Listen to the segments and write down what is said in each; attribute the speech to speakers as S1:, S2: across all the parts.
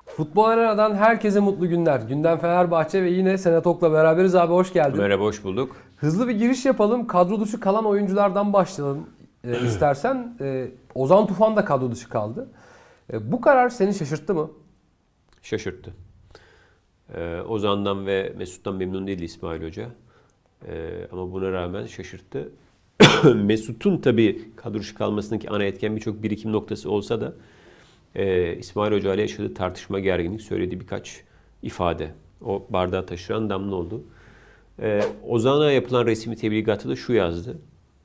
S1: Futbol Arena'dan herkese mutlu günler. Gündem Fenerbahçe ve yine Senet Ok'la beraberiz abi, hoş geldin.
S2: Merhaba, hoş bulduk.
S1: Hızlı bir giriş yapalım. Kadro dışı kalan oyunculardan başlayalım istersen. Ozan Tufan da kadro dışı kaldı. Bu karar seni şaşırttı mı?
S2: Şaşırttı. Ozan'dan ve Mesut'tan memnun değildi İsmail Hoca. Ama buna rağmen şaşırttı. Mesut'un tabii kadro dışı kalmasındaki ana etken birçok birikim noktası olsa da İsmail Hoca ile yaşadığı tartışma, gerginlik, söylediği birkaç ifade o bardağı taşıran damla oldu. Ozan'a yapılan resmi tebligatı da şu yazdı.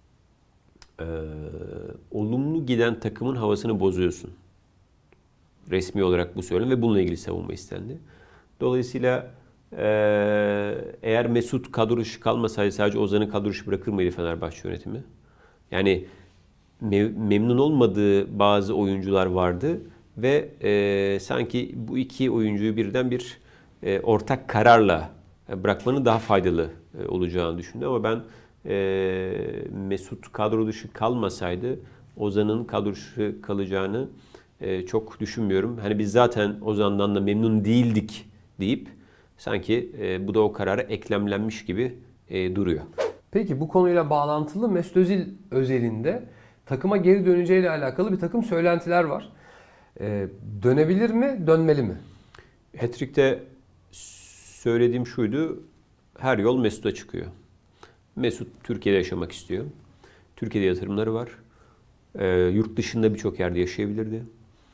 S2: Olumlu giden takımın havasını bozuyorsun. Resmi olarak bu söylem ve bununla ilgili savunma istendi. Dolayısıyla eğer Mesut kadro dışı kalmasaydı sadece Ozan'ı kadro dışı bırakır mıydı Fenerbahçe yönetimi? Yani memnun olmadığı bazı oyuncular vardı ve sanki bu iki oyuncuyu birden bir ortak kararla bırakmanın daha faydalı olacağını düşündü. Ama ben Mesut kadro dışı kalmasaydı Ozan'ın kadro dışı kalacağını çok düşünmüyorum. Hani biz zaten Ozan'dan da memnun değildik deyip sanki bu da o karara eklemlenmiş gibi duruyor.
S1: Peki bu konuyla bağlantılı Mesut Özil özelinde takıma geri döneceğiyle alakalı bir takım söylentiler var. Dönebilir mi, dönmeli mi?
S2: Hat-trick'te söylediğim şuydu, her yol Mesut'a çıkıyor. Mesut Türkiye'de yaşamak istiyor. Türkiye'de yatırımları var. Yurt dışında birçok yerde yaşayabilirdi.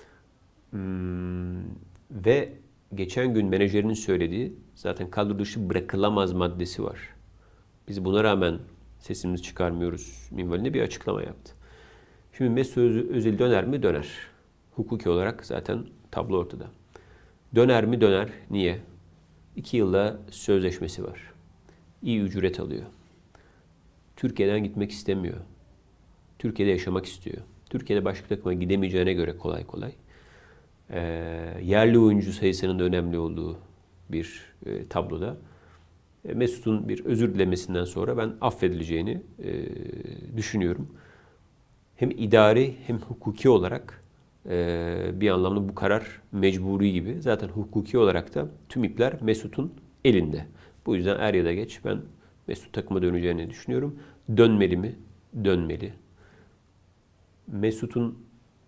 S2: Ve geçen gün menajerinin söylediği zaten kadro dışı bırakılamaz maddesi var. Biz buna rağmen sesimizi çıkarmıyoruz minvalinde bir açıklama yaptı. Şimdi Mesut Özil döner mi? Döner. Hukuki olarak zaten tablo ortada. Döner mi? Döner. Niye? 2 yılda sözleşmesi var. İyi ücret alıyor. Türkiye'den gitmek istemiyor. Türkiye'de yaşamak istiyor. Türkiye'de başka takıma gidemeyeceğine göre kolay kolay. Yerli oyuncu sayısının da önemli olduğu bir tabloda Mesut'un bir özür dilemesinden sonra ben affedileceğini düşünüyorum. Hem idari hem hukuki olarak bir anlamda bu karar mecburi gibi. Zaten hukuki olarak da tüm ipler Mesut'un elinde. Bu yüzden er ya da geç ben Mesut takıma döneceğini düşünüyorum. Dönmeli mi? Dönmeli. Mesut'un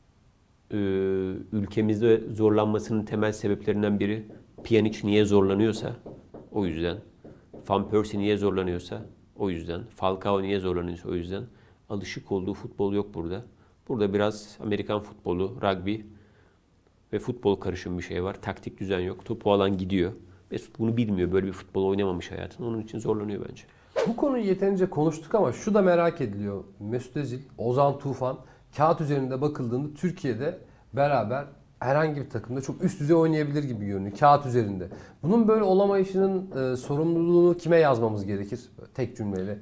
S2: ülkemizde zorlanmasının temel sebeplerinden biri Pjanic niye zorlanıyorsa o yüzden. Van Persie niye zorlanıyorsa o yüzden. Falcao niye zorlanıyorsa o yüzden. Alışık olduğu futbol yok burada. Burada biraz Amerikan futbolu, rugby ve futbol karışım bir şey var. Taktik düzen yok. Topu alan gidiyor. Mesut bunu bilmiyor. Böyle bir futbol oynamamış hayatında. Onun için zorlanıyor bence.
S1: Bu konuyu yeterince konuştuk ama şu da merak ediliyor. Mesut Özil, Ozan Tufan kağıt üzerinde bakıldığında Türkiye'de beraber herhangi bir takımda çok üst düzey oynayabilir gibi görünüyor kağıt üzerinde. Bunun böyle olamayışının sorumluluğunu kime yazmamız gerekir? Tek cümleyle.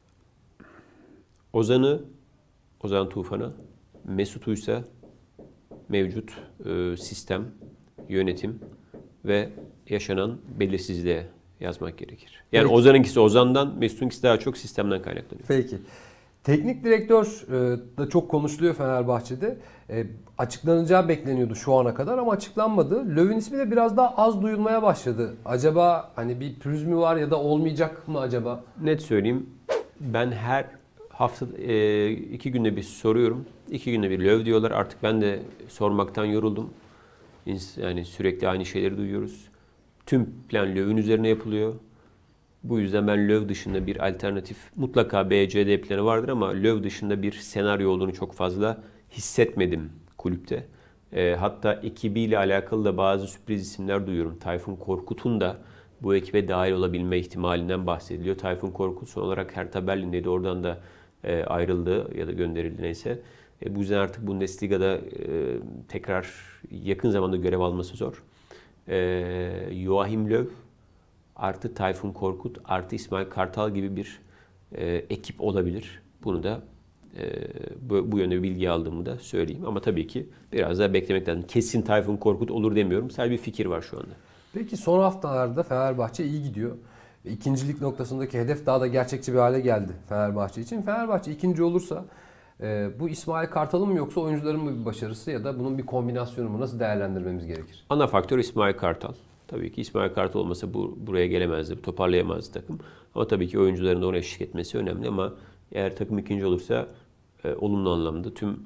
S2: Ozan Tufan'a, Mesut'u ise mevcut sistem, yönetim ve yaşanan belirsizliğe yazmak gerekir. Yani
S1: Peki.
S2: Ozan'ınkisi Ozan'dan, Mesut'unkisi daha çok sistemden kaynaklanıyor.
S1: Peki. Teknik direktör da çok konuşuluyor Fenerbahçe'de. Açıklanacağı bekleniyordu şu ana kadar ama açıklanmadı. Löw'ün ismi de biraz daha az duyulmaya başladı. Acaba hani bir pürüz mü var ya da olmayacak mı acaba?
S2: Net söyleyeyim, ben her hafta 2 günde bir soruyorum. 2 günde bir Löw diyorlar. Artık ben de sormaktan yoruldum. Yani sürekli aynı şeyleri duyuyoruz. Tüm plan Löw'ün üzerine yapılıyor. Bu yüzden ben Löw dışında bir alternatif, mutlaka B, C, D planı vardır ama Löw dışında bir senaryo olduğunu çok fazla hissetmedim kulüpte. Hatta ekibiyle alakalı da bazı sürpriz isimler duyuyorum. Tayfun Korkut'un da bu ekibe dahil olabilme ihtimalinden bahsediliyor. Tayfun Korkut son olarak Hertha Berlin'deydi. Oradan da ayrıldı ya da gönderildi neyse. Bu yüzden artık Bundesliga'da tekrar yakın zamanda görev alması zor. Joachim Löw artı Tayfun Korkut artı İsmail Kartal gibi bir ekip olabilir. Bunu da bu yönde bir bilgi aldığımı da söyleyeyim. Ama tabii ki biraz daha beklemek lazım. Kesin Tayfun Korkut olur demiyorum. Sadece bir fikir var şu anda.
S1: Peki son haftalarda Fenerbahçe iyi gidiyor. İkincilik noktasındaki hedef daha da gerçekçi bir hale geldi Fenerbahçe için. Fenerbahçe ikinci olursa Bu İsmail Kartal'ın mı yoksa oyuncuların mı bir başarısı ya da bunun bir kombinasyonu mu? Nasıl değerlendirmemiz gerekir?
S2: Ana faktör İsmail Kartal. Tabii ki İsmail Kartal olmasa buraya gelemezdi, toparlayamazdı takım. Ama tabii ki oyuncuların da ona eşlik etmesi önemli ama eğer takım ikinci olursa olumlu anlamda tüm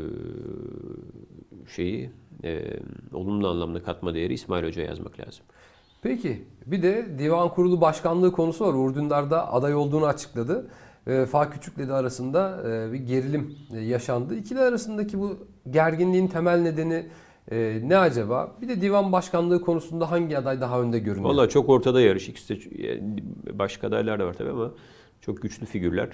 S2: olumlu anlamda katma değeri İsmail Hoca'ya yazmak lazım.
S1: Peki bir de divan kurulu başkanlığı konusu var. Uğur Dündar da aday olduğunu açıkladı. Fa Küçük'le de arasında bir gerilim yaşandı. İkili arasındaki bu gerginliğin temel nedeni ne acaba? Bir de divan başkanlığı konusunda hangi aday daha önde görünüyor?
S2: Vallahi çok ortada yarış. İkisi de başka adaylar da var tabii ama çok güçlü figürler.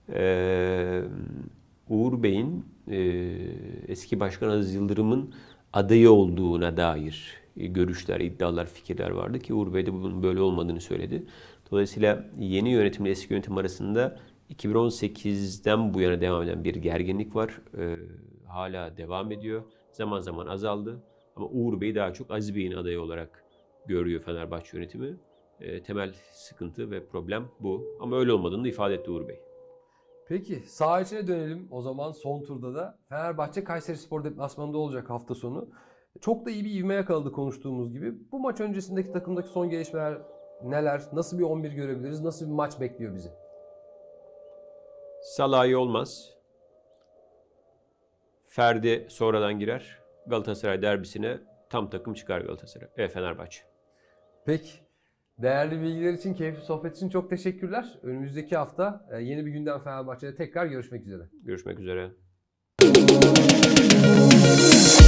S2: Uğur Bey'in eski başkan Aziz Yıldırım'ın adayı olduğuna dair görüşler, iddialar, fikirler vardı ki Uğur Bey de bunun böyle olmadığını söyledi. Dolayısıyla yeni yönetimle eski yönetim arasında 2018'den bu yana devam eden bir gerginlik var. Hala devam ediyor. Zaman zaman azaldı. Ama Uğur Bey'i daha çok Aziz Bey'in adayı olarak görüyor Fenerbahçe yönetimi. Temel sıkıntı ve problem bu. Ama öyle olmadığını da ifade etti Uğur Bey.
S1: Peki saha içine dönelim o zaman son turda da. Fenerbahçe Kayserispor deplasmanında olacak hafta sonu. Çok da iyi bir ivme yakaladı konuştuğumuz gibi. Bu maç öncesindeki takımdaki son gelişmeler neler? Nasıl bir 11 görebiliriz? Nasıl bir maç bekliyor bizi?
S2: Salah iyi olmaz. Ferdi sonradan girer. Galatasaray derbisine tam takım çıkar Galatasaray. Fenerbahçe.
S1: Peki. Değerli bilgiler için, keyifli sohbet için çok teşekkürler. Önümüzdeki hafta yeni bir gündem Fenerbahçe'de tekrar görüşmek üzere.
S2: Görüşmek üzere.